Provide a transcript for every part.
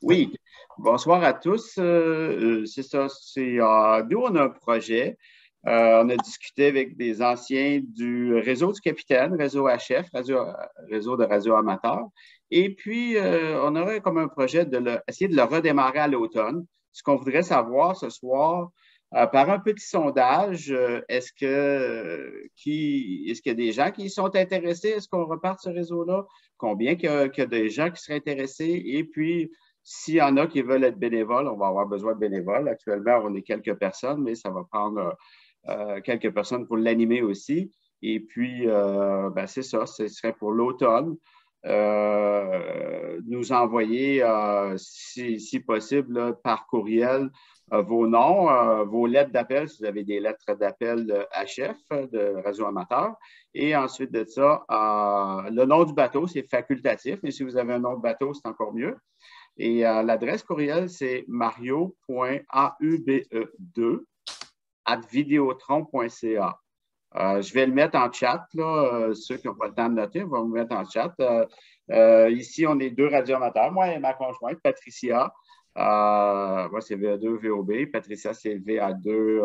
Oui, bonsoir à tous. C'est ça, nous, on a un projet. On a discuté avec des anciens du réseau du Capitaine, réseau HF, réseau de radio amateur. Et puis, on aurait comme un projet essayer de le redémarrer à l'automne. Ce qu'on voudrait savoir ce soir, par un petit sondage, est-ce qu'il y a des gens qui sont intéressés? Est-ce qu'on repart ce réseau-là? Combien qu'il y a des gens qui seraient intéressés? Et puis, s'il y en a qui veulent être bénévoles, on va avoir besoin de bénévoles. Actuellement, on est quelques personnes, mais ça va prendre quelques personnes pour l'animer aussi. Et puis, c'est ça, ce serait pour l'automne. Nous envoyer, si possible, là, par courriel, vos noms, vos lettres d'appel, si vous avez des lettres d'appel HF, de Radio Amateur. Et ensuite de ça, le nom du bateau, c'est facultatif, mais si vous avez un nom de bateau, c'est encore mieux. Et l'adresse courriel, c'est mario.aube2@videotron.ca. Je vais le mettre en chat, là. Ceux qui n'ont pas le temps de noter, vont me mettre en chat. Ici, on est deux radioamateurs, moi et ma conjointe, Patricia. Moi, c'est VA2 VOB. Patricia, c'est VA2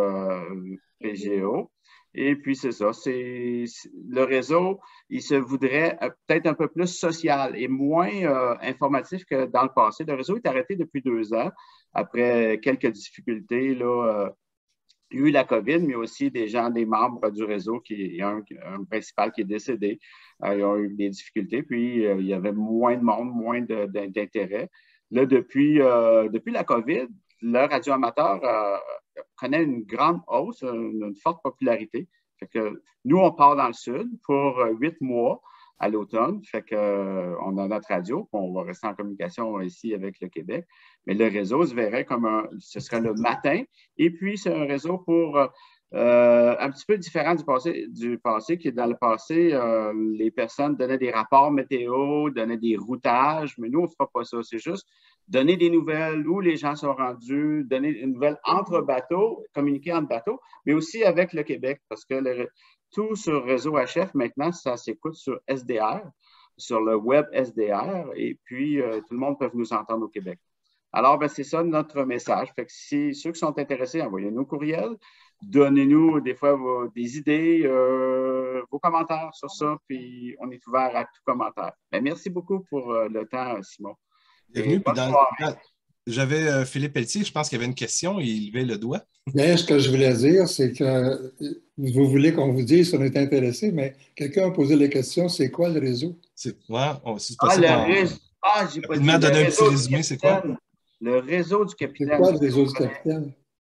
PGO. Et puis, c'est ça. Le réseau, il se voudrait peut-être un peu plus social et moins informatif que dans le passé. Le réseau est arrêté depuis 2 ans, après quelques difficultés, là. Il y a eu la COVID, mais aussi des membres du réseau, il y a un principal qui est décédé. Ils ont eu des difficultés, puis il y avait moins de monde, moins d'intérêt. Là, depuis la COVID, le radio amateur connaît une grande hausse, une forte popularité. Fait que nous, on part dans le sud pour 8 mois à l'automne. Fait que, on a notre radio, puis on va rester en communication ici avec le Québec. Mais le réseau se verrait ce serait le matin. Et puis, c'est un réseau pour un petit peu différent du passé, qui dans le passé, les personnes donnaient des rapports météo, donnaient des routages, mais nous, on ne fera pas ça. C'est juste donner des nouvelles où les gens sont rendus, donner une nouvelle entre bateaux, communiquer entre bateaux, mais aussi avec le Québec, parce que tout sur réseau HF, maintenant, ça s'écoute sur SDR, sur le web SDR, et puis tout le monde peut nous entendre au Québec. Alors, c'est ça notre message. Fait que si ceux qui sont intéressés, envoyez-nous un courriel, donnez-nous des fois des idées, vos commentaires sur ça, puis on est ouvert à tout commentaire. Merci beaucoup pour le temps, Simon. Bienvenue. J'avais Philippe Pelletier, je pense qu'il y avait une question, il levait le doigt. Bien, ce que je voulais dire, c'est que vous voulez qu'on vous dise si on est intéressé, mais quelqu'un a posé la question, c'est quoi le réseau? C'est possible. Le réseau. J'ai pas dit. Donner un petit résumé, c'est quoi? Le réseau du Capitaine. C'est quoi le réseau du Capitaine?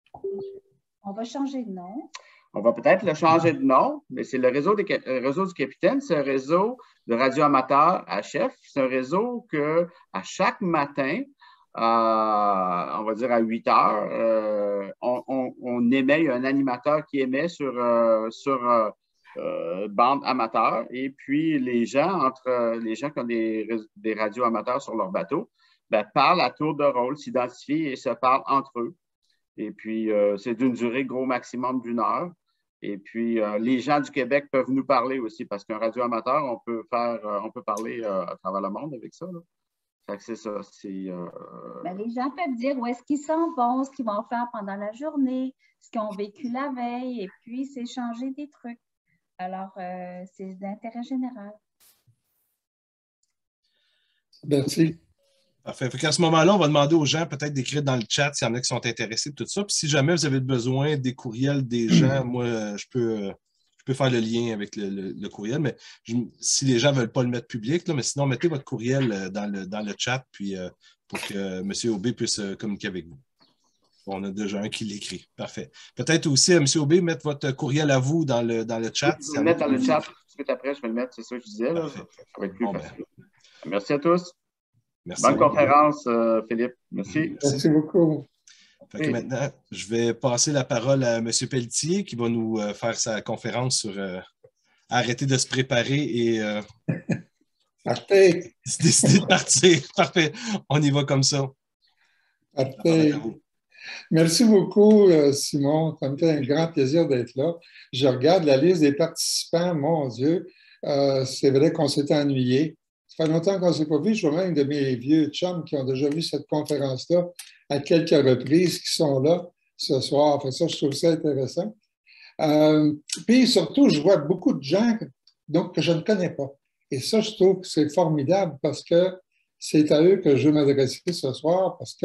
On va changer de nom. On va peut-être le changer de nom, mais c'est le réseau du Capitaine. C'est un réseau de radio amateur HF. C'est un réseau que à chaque matin, on va dire à 8 heures, on émet un animateur qui émet sur bande amateur. Et puis, les gens qui ont des radios amateurs sur leur bateau, parlent à tour de rôle, s'identifient et se parlent entre eux. Et puis, c'est d'une durée gros maximum d'1 heure. Et puis, les gens du Québec peuvent nous parler aussi, parce qu'un radio amateur, on peut parler à travers le monde avec ça, là. Fait que c'est ça. Les gens peuvent dire où est-ce qu'ils s'en vont, ce qu'ils vont faire pendant la journée, ce qu'ils ont vécu la veille, et puis s'échanger des trucs. Alors, c'est d'intérêt général. Merci. Parfait. À ce moment-là, on va demander aux gens peut-être d'écrire dans le chat s'il y en a qui sont intéressés, tout ça. Puis si jamais vous avez besoin des courriels des gens, moi, je peux faire le lien avec le courriel, mais si les gens ne veulent pas le mettre public, là, mais sinon, mettez votre courriel dans le chat puis, pour que M. Aubé puisse communiquer avec vous. On a déjà un qui l'écrit. Parfait. Peut-être aussi, M. Aubé, mettre votre courriel à vous dans le chat. Je vais le mettre dans le chat tout de suite après. Je vais le mettre, c'est ça que je disais. Là. Ça va être plus facile. Merci à tous. Merci. Bonne conférence, Philippe. Merci. Merci beaucoup. Fait que maintenant, je vais passer la parole à M. Pelletier qui va nous faire sa conférence sur arrêter de se préparer et décider de partir. Parfait. On y va comme ça. Parfait. Merci beaucoup, Simon. Ça me fait un grand plaisir d'être là. Je regarde la liste des participants. Mon Dieu, c'est vrai qu'on s'était ennuyé. Ça fait longtemps qu'on ne s'est pas vu. Je vois même de mes vieux chums qui ont déjà vu cette conférence-là à quelques reprises, qui sont là ce soir. Fait ça, je trouve ça intéressant. Puis surtout, je vois beaucoup de gens donc, que je ne connais pas. Et ça, je trouve que c'est formidable parce que c'est à eux que je veux m'adresser ce soir parce que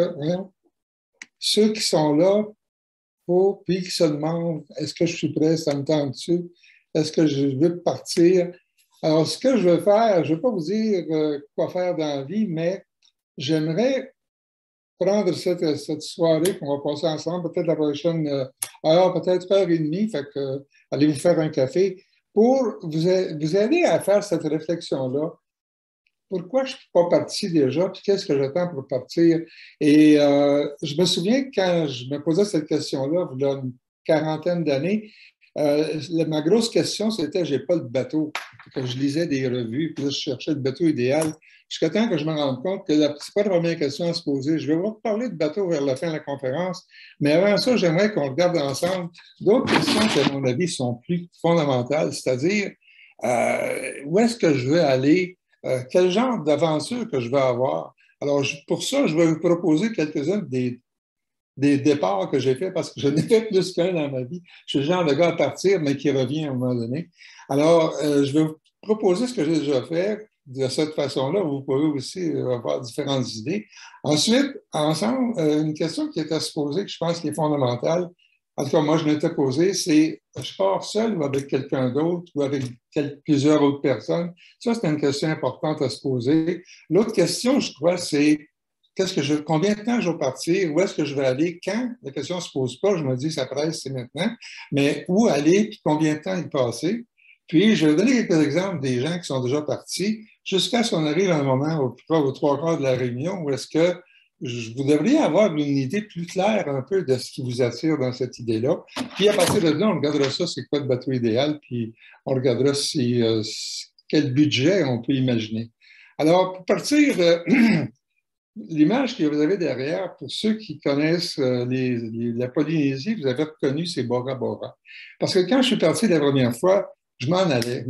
ceux qui sont là, puis qui se demandent est-ce que je suis prêt, ça me tente-tu, est-ce que je veux partir. Alors, ce que je veux faire, je ne vais pas vous dire quoi faire dans la vie, mais j'aimerais prendre cette soirée qu'on va passer ensemble, peut-être la prochaine heure, peut-être heure et demie, fait que allez vous faire un café, pour vous aider à faire cette réflexion-là. Pourquoi je ne suis pas parti déjà, puis qu'est-ce que j'attends pour partir? Et je me souviens quand je me posais cette question-là, il y a une quarantaine d'années, ma grosse question, c'était j'ai pas de bateau. Que je lisais des revues, puis là, je cherchais le bateau idéal. Jusqu'à temps que je me rende compte que ce n'est pas la première question à se poser. Je vais vous parler de bateau vers la fin de la conférence, mais avant ça, j'aimerais qu'on regarde ensemble d'autres questions qui, à mon avis, sont plus fondamentales, c'est-à-dire où est-ce que je veux aller, quel genre d'aventure que je veux avoir. Alors, pour ça, je vais vous proposer quelques-uns des départs que j'ai faits parce que je n'ai fait plus qu'un dans ma vie. Je suis le genre de gars à partir, mais qui revient à un moment donné. Alors, je vais vous proposer ce que j'ai déjà fait de cette façon-là. Vous pouvez aussi avoir différentes idées. Ensuite, ensemble, une question qui est à se poser, que je pense qui est fondamentale, en tout cas, moi, je m'étais posé, c'est je pars seul ou avec quelqu'un d'autre ou avec plusieurs autres personnes? Ça, c'est une question importante à se poser. L'autre question, je crois, c'est combien de temps je vais partir? Où est-ce que je vais aller? Quand? La question ne se pose pas. Je me dis, ça presse, c'est maintenant. Mais où aller? Puis combien de temps y passer? Puis, je vais donner quelques exemples des gens qui sont déjà partis jusqu'à ce qu'on arrive à un moment, aux trois quarts de la réunion, où est-ce que vous devriez avoir une idée plus claire un peu de ce qui vous attire dans cette idée-là. Puis, à partir de là, on regardera ça, c'est quoi le bateau idéal, puis on regardera quel budget on peut imaginer. Alors, pour partir... l'image que vous avez derrière, pour ceux qui connaissent la Polynésie, vous avez reconnu, c'est Bora Bora. Parce que quand je suis parti la première fois, je m'en allais.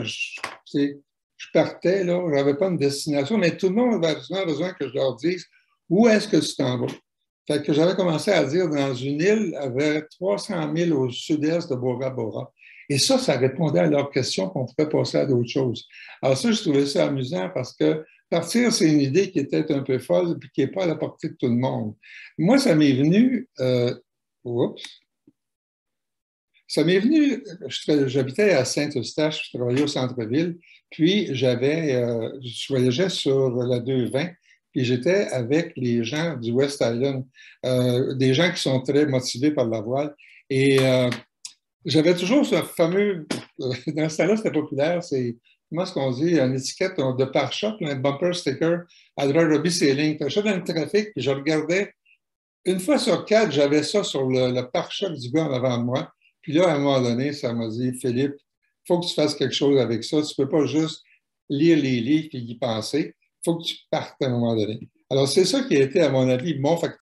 Je partais, là, je n'avais pas une destination, mais tout le monde avait besoin que je leur dise où est-ce que tu t'en vas. Fait que j'avais commencé à dire dans une île avec 300 000 au sud-est de Bora Bora. Et ça répondait à leurs questions qu'on pouvait passer à d'autres choses. Alors ça, je trouvais ça amusant parce que partir, c'est une idée qui était un peu folle et qui n'est pas à la portée de tout le monde. Moi, ça m'est venu... j'habitais à Saint-Eustache, je travaillais au centre-ville, puis je voyageais sur la 220, puis j'étais avec les gens du West Island, des gens qui sont très motivés par la voile. Et j'avais toujours ce fameux... dans ce temps-là, c'était populaire, c'est... Comment est-ce qu'on dit? Une étiquette de pare-choc, un bumper sticker à Rugby Sailing. Je suis dans le trafic, puis je regardais. Une fois sur 4, j'avais ça sur le pare-choc du gars en avant de moi. Puis là, à un moment donné, ça m'a dit, Philippe, il faut que tu fasses quelque chose avec ça. Tu ne peux pas juste lire les livres et y penser. Il faut que tu partes à un moment donné. Alors, c'est ça qui a été, à mon avis, mon facteur